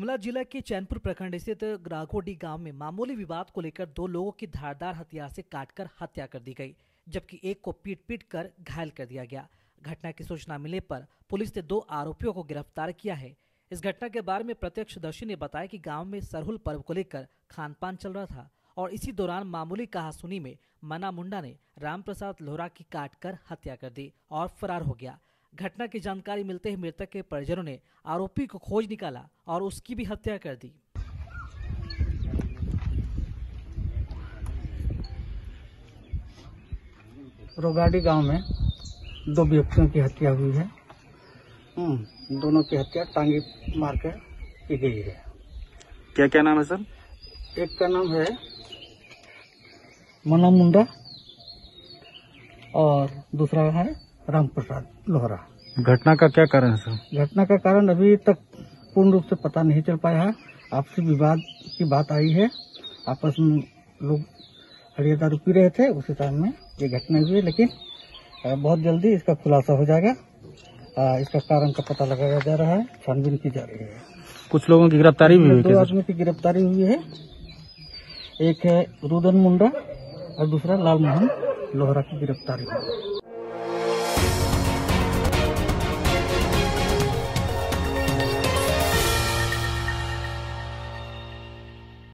गुमला जिला के चैनपुर प्रखंड स्थित ग्राघोडी गांव में मामूली विवाद को लेकर दो लोगों की धारदार हथियार से काटकर हत्या कर दी गई, जबकि एक को पीट कर घायल कर दिया गया। घटना की सूचना मिलने पर पुलिस ने दो आरोपियों को गिरफ्तार किया है। इस घटना के बारे में प्रत्यक्षदर्शी ने बताया कि गांव में सरहुल पर्व को लेकर खान पान चल रहा था और इसी दौरान मामूली कहासुनी में मना मुंडा ने रामप्रसाद लोहरा की काटकर हत्या कर दी और फरार हो गया। घटना की जानकारी मिलते ही मृतक के परिजनों ने आरोपी को खोज निकाला और उसकी भी हत्या कर दी। रोगाड़ी गांव में दो व्यक्तियों की हत्या हुई है। दोनों की हत्या टांगी मार कर की गई है। क्या क्या नाम है सर? एक का नाम है मना मुंडा और दूसरा है रामप्रसाद लोहरा। घटना का क्या कारण है सर? घटना का कारण अभी तक पूर्ण रूप से पता नहीं चल पाया है। आपसी विवाद की बात आई है। आपस में लोग हड़िया दारू पी रहे थे, उसी टाइम में ये घटना हुई है, लेकिन बहुत जल्दी इसका खुलासा हो जाएगा। इसका कारण का पता लगाया जा रहा है, छानबीन की जा रही है। कुछ लोगों की गिरफ्तारी भी हुई? दो आदमी की गिरफ्तारी हुई है। एक है रुदन मुंडा और दूसरा लाल मोहन लोहरा की गिरफ्तारी हुई है।